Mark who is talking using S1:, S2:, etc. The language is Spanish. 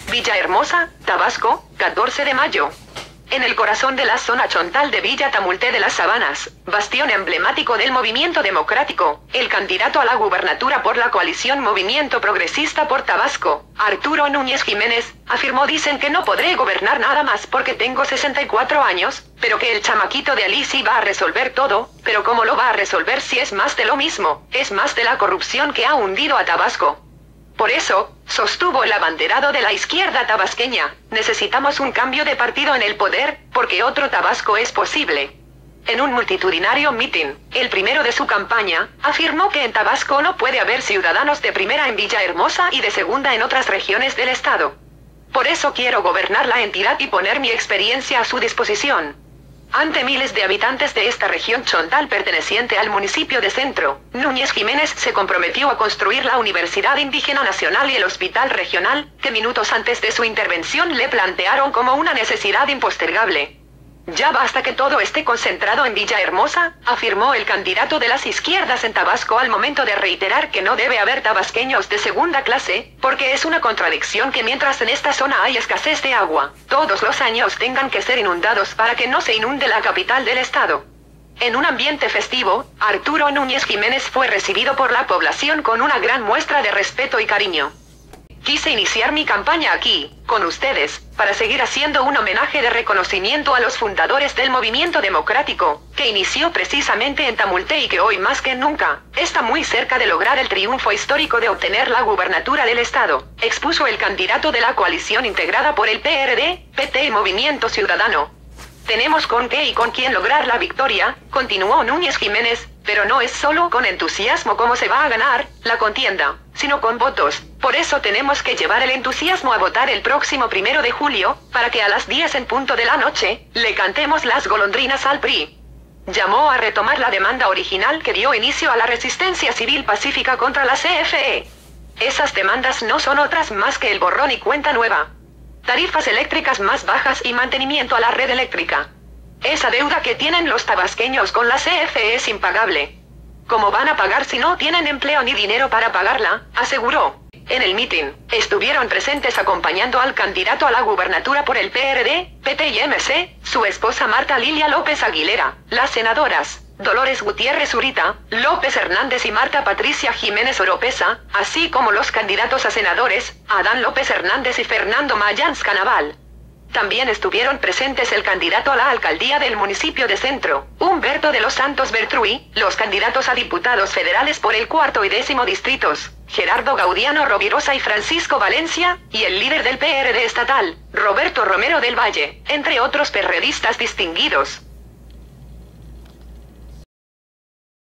S1: Villahermosa, Tabasco, 14 de mayo. En el corazón de la zona chontal de Villa Tamulté de las Sabanas, bastión emblemático del movimiento democrático, el candidato a la gubernatura por la coalición Movimiento Progresista por Tabasco, Arturo Núñez Jiménez, afirmó: dicen que no podré gobernar nada más porque tengo 64 años, pero que el chamaquito de Alicia va a resolver todo, pero ¿cómo lo va a resolver si es más de lo mismo? Es más de la corrupción que ha hundido a Tabasco. Por eso, sostuvo el abanderado de la izquierda tabasqueña, necesitamos un cambio de partido en el poder, porque otro Tabasco es posible. En un multitudinario mitin, el primero de su campaña, afirmó que en Tabasco no puede haber ciudadanos de primera en Villahermosa y de segunda en otras regiones del estado. Por eso quiero gobernar la entidad y poner mi experiencia a su disposición. Ante miles de habitantes de esta región chontal perteneciente al municipio de Centro, Núñez Jiménez se comprometió a construir la Universidad Indígena Nacional y el Hospital Regional, que minutos antes de su intervención le plantearon como una necesidad impostergable. Ya basta que todo esté concentrado en Villahermosa, afirmó el candidato de las izquierdas en Tabasco al momento de reiterar que no debe haber tabasqueños de segunda clase, porque es una contradicción que mientras en esta zona hay escasez de agua, todos los años tengan que ser inundados para que no se inunde la capital del estado. En un ambiente festivo, Arturo Núñez Jiménez fue recibido por la población con una gran muestra de respeto y cariño. Quise iniciar mi campaña aquí, con ustedes, para seguir haciendo un homenaje de reconocimiento a los fundadores del movimiento democrático, que inició precisamente en Tamulté y que hoy más que nunca, está muy cerca de lograr el triunfo histórico de obtener la gubernatura del estado, expuso el candidato de la coalición integrada por el PRD, PT y Movimiento Ciudadano. Tenemos con qué y con quién lograr la victoria, continuó Núñez Jiménez, pero no es solo con entusiasmo como se va a ganar la contienda, sino con votos. Por eso tenemos que llevar el entusiasmo a votar el próximo 1 de julio, para que a las 10 en punto de la noche, le cantemos las golondrinas al PRI. Llamó a retomar la demanda original que dio inicio a la resistencia civil pacífica contra la CFE. Esas demandas no son otras más que el borrón y cuenta nueva. Tarifas eléctricas más bajas y mantenimiento a la red eléctrica. Esa deuda que tienen los tabasqueños con la CFE es impagable. ¿Cómo van a pagar si no tienen empleo ni dinero para pagarla?, aseguró. En el mitin, estuvieron presentes acompañando al candidato a la gubernatura por el PRD, PT y MC, su esposa Marta Lilia López Aguilera, las senadoras Dolores Gutiérrez Urita, López Hernández y Marta Patricia Jiménez Oropesa, así como los candidatos a senadores, Adán López Hernández y Fernando Mayans Canaval. También estuvieron presentes el candidato a la alcaldía del municipio de Centro, Humberto de los Santos Bertrui, los candidatos a diputados federales por el 4º y 10º distritos, Gerardo Gaudiano Rovirosa y Francisco Valencia, y el líder del PRD estatal, Roberto Romero del Valle, entre otros perredistas distinguidos.